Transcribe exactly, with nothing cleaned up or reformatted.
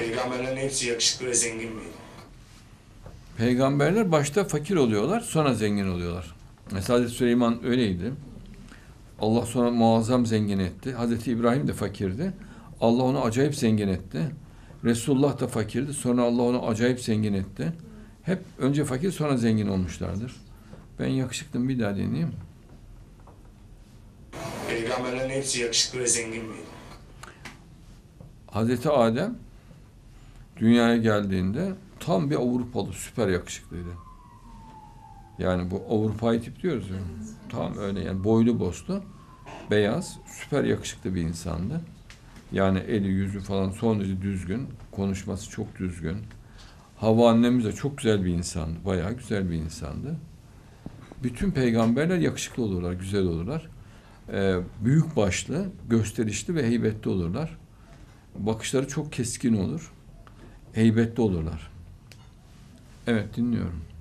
Peygamberlerin hepsi yakışıklı ve zengin miydi? Peygamberler başta fakir oluyorlar, sonra zengin oluyorlar. Mesela Hazreti Süleyman öyleydi. Allah sonra muazzam zengin etti. Hazreti İbrahim de fakirdi. Allah onu acayip zengin etti. Resulullah da fakirdi. Sonra Allah onu acayip zengin etti. Hep önce fakir sonra zengin olmuşlardır. Ben yakışıklım, bir daha deneyeyim. Peygamberlerin hepsi yakışıklı ve zengin miydi? Hazreti Adem dünyaya geldiğinde tam bir Avrupalı, süper yakışıklıydı. Yani bu Avrupa'yı tip diyoruz ya. Tam öyle yani, boylu boslu, beyaz, süper yakışıklı bir insandı. Yani eli yüzü falan son derece düzgün, konuşması çok düzgün. Havva annemiz de çok güzel bir insandı, bayağı güzel bir insandı. Bütün peygamberler yakışıklı olurlar, güzel olurlar. Ee, büyük başlı, gösterişli ve heybetli olurlar. Bakışları çok keskin olur, heybetli olurlar. Evet, dinliyorum.